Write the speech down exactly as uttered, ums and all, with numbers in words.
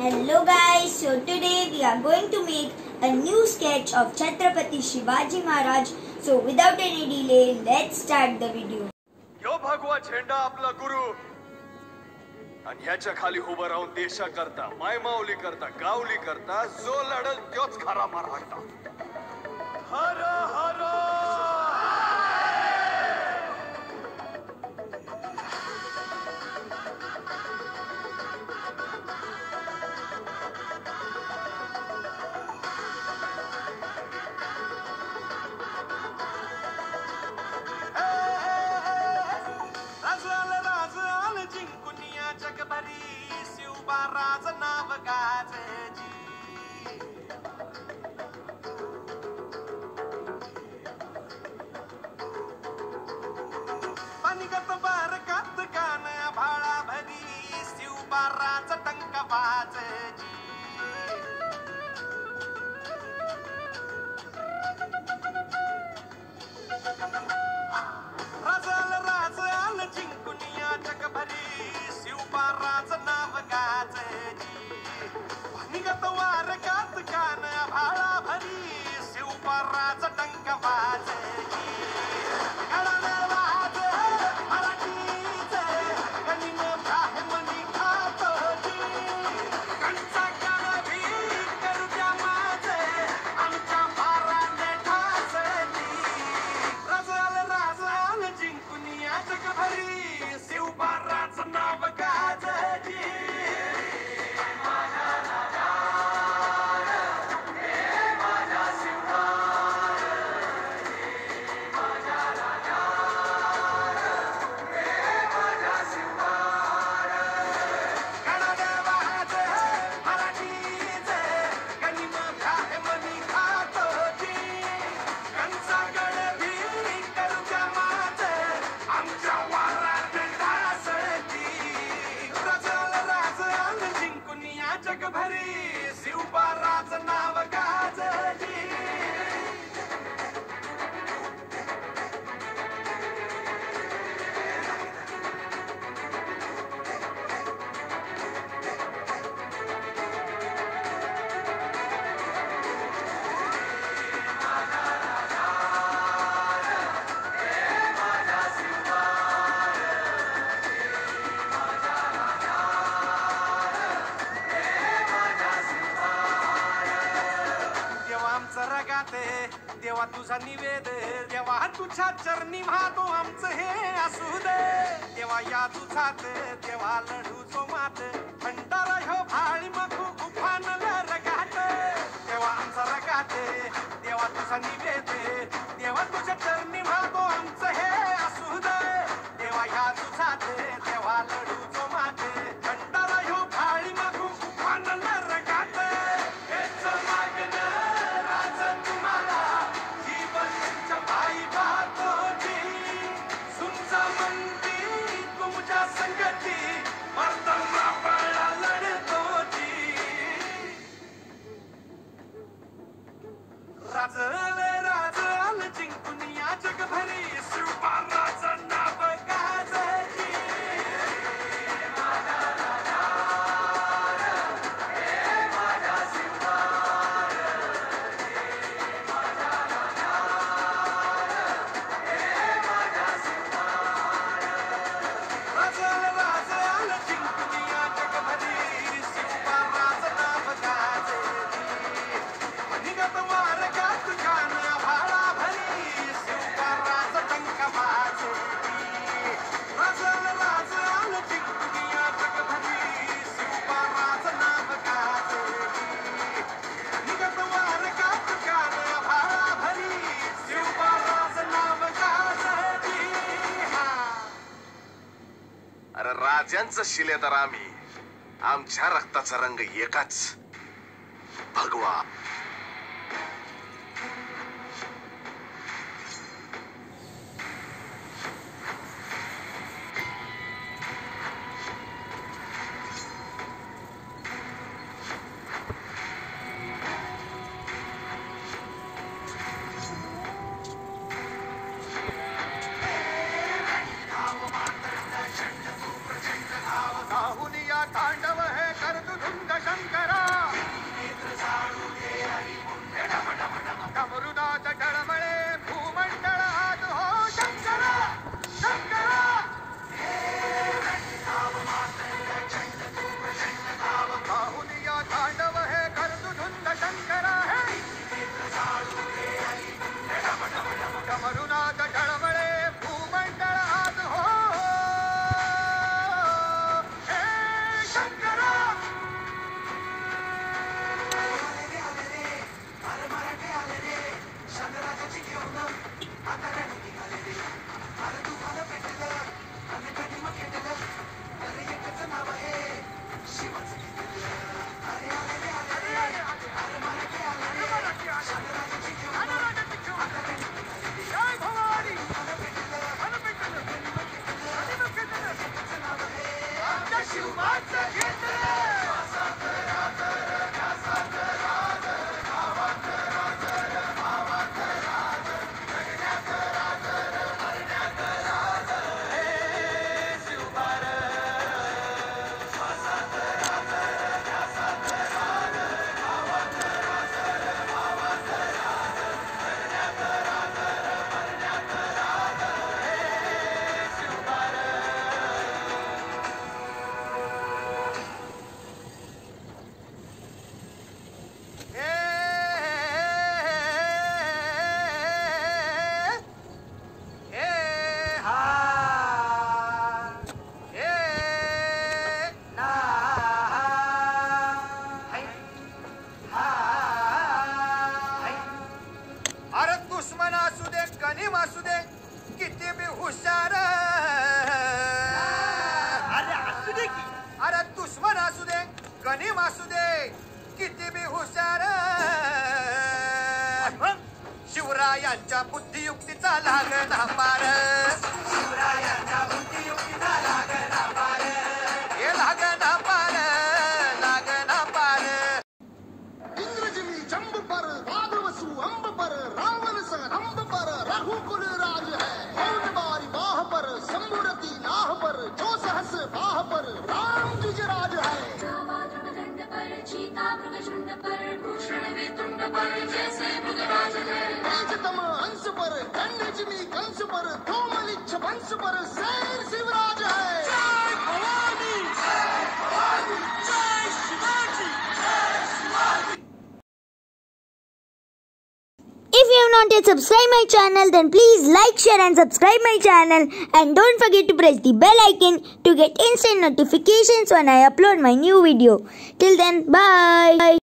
Hello guys, so today we are going to make a new sketch of Chhatrapati Shivaji Maharaj. So without any delay, let's start the video. यो भगवा झेंडा आपला गुरु आणि ह्याच्या खाली उभं राहून देशा करता मायमाऊली करता गावली करता जो लढल तोच खरा मराठा. हर हर शिवबाराज नाव गाजजी पानिगत बारकात कान भाळा भरी शिवबाराज टंक वाजजी राजाल राज आल जिंकून या जगभरी शिवबाराज नाव गाजजी पानिगत वारकात कान भाळा भरी शिवबाराज टंक वाजजी शिवबाराज नाव गाजजी देवा तुझा निवेद देवा तुझ्या चरणी महातो आमचं हे असू दे देवा या तुझात देवा लढू चो मात भंडारा ह्यो भाळी मखू उफान रगात देवा आमचा रगात देवा तुझा निवेद देवा तुझ्या चरणी महातो आमचं हे असू दे देवा या तुझात देवा लढू चो मात भंडारा ह्यो भाळी मखू उफान रगात हेच मागणं राजले राज आल जिंकून या जगभरी शिवबाराज नाव गाजजी राजले राज आल जिंकून या जगभरी शिवबाराज नाव गाजजी निगत वारकात कान भाळा भरी शिवबाराज टंक वाजजी राजाल राज आल जिंकून या जगभरी शिवबाराज नाव गाजजी निगत वारकात कान भाळा भरी शिवबाराज नाव गाजजी. अरे राजांचं शिलेदार आम्ही आमच्या रक्ताचा रंग एकाच भगवा. तांडव है कर तू धुंद शंकर असू दे किती बी हुशार, शिवरायांच्या बुद्धियुक्तीचा लागना पार, शिवरायांच्या बुद्धियुक्तीचा लागना पार, हे लागना पार लागना पार। इंद्रजिमी जंब पर राघवसु अंब पर, रावण स रंब पर रघुकुल राज है, मौन बारी बाह पर शंभुरति नाह पर, जो सहस बाह पर राम द्विज राज है। चीता मृगशुंड पर, भूषण वेतुंड पर, जैसे मृगराज है। तेजतम अंश पर गंडजिमी कंस पर, धूमलिच्छ वंश पर शेर शिवराज है। जय भवानी, जय भवानी, जय शिवाजी, जय Shivaji. If you have not yet subscribed my channel, then please like, share and subscribe my channel, and don't forget to press the bell icon to get instant notifications when I upload my new video. Till then, bye.